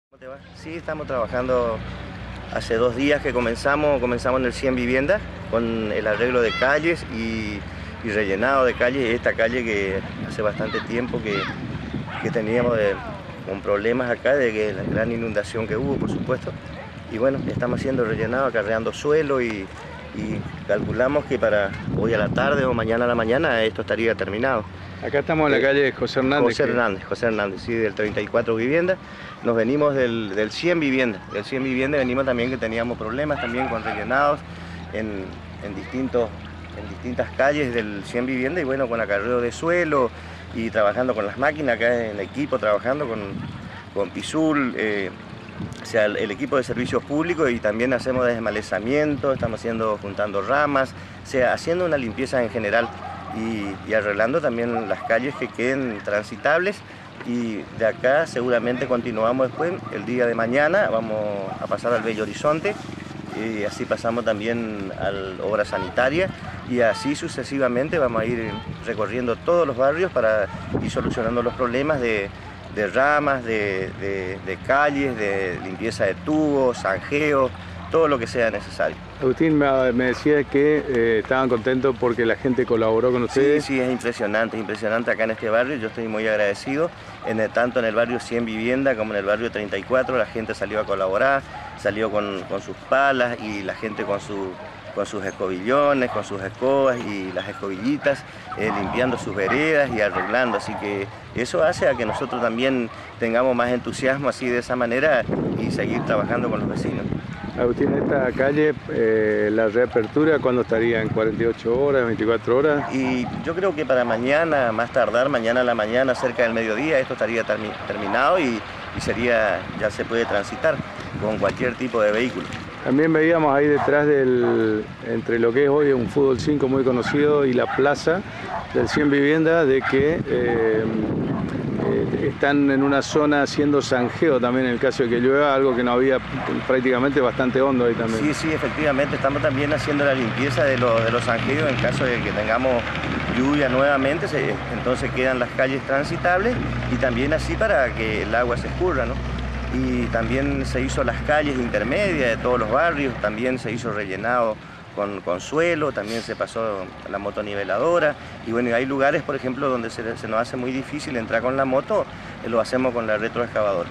¿Cómo te va? Sí, estamos trabajando hace 2 días que comenzamos en el 100 Viviendas con el arreglo de calles y rellenado de calles. Esta calle que hace bastante tiempo que teníamos con problemas acá de que la gran inundación que hubo, por supuesto. Y bueno, estamos haciendo rellenado, acarreando suelo y calculamos que para hoy a la tarde o mañana a la mañana esto estaría terminado. Acá estamos en la calle José Hernández. José Hernández, sí, del 34 Viviendas. Nos venimos del 100 Viviendas. Del 100 Viviendas venimos también que teníamos problemas también con rellenados en distintas calles del 100 Viviendas y bueno, con acarreo de suelo y trabajando con las máquinas acá en el equipo, trabajando con Pisul, o sea, el equipo de servicios públicos, y también hacemos desmalezamiento, estamos juntando ramas, o sea, haciendo una limpieza en general y arreglando también las calles que queden transitables. Y de acá seguramente continuamos después, el día de mañana vamos a pasar al Bello Horizonte y así pasamos también a la obra sanitaria y así sucesivamente vamos a ir recorriendo todos los barrios para ir solucionando los problemas de ramas, de calles, de limpieza de tubos, zanjeos, todo lo que sea necesario. Agustín me decía que estaban contentos porque la gente colaboró con ustedes. Sí, es impresionante acá en este barrio. Yo estoy muy agradecido, tanto en el barrio 100 Vivienda como en el barrio 34, la gente salió a colaborar, salió con sus palas y la gente con sus escobillones, con sus escobas y las escobillitas, limpiando sus veredas y arreglando, así que eso hace a que nosotros también tengamos más entusiasmo así de esa manera y seguir trabajando con los vecinos. Agustín, esta calle, la reapertura, ¿cuándo estaría? ¿En 48 horas, 24 horas? Y yo creo que para mañana, más tardar, mañana a la mañana, cerca del mediodía, esto estaría terminado y ya se puede transitar con cualquier tipo de vehículo. También veíamos ahí detrás entre lo que es hoy un Fútbol 5 muy conocido y la plaza del 100 Vivienda, de que están en una zona haciendo zanjeo también en el caso de que llueva, algo que no había, prácticamente bastante hondo ahí también. Sí, efectivamente, estamos también haciendo la limpieza de los zanjeos en caso de que tengamos lluvia nuevamente, entonces quedan las calles transitables y también así para que el agua se escurra, ¿no? Y también se hizo las calles intermedias de todos los barrios, también se hizo rellenado con suelo, también se pasó la motoniveladora y bueno, hay lugares, por ejemplo, donde se nos hace muy difícil entrar con la moto, lo hacemos con la retroexcavadora.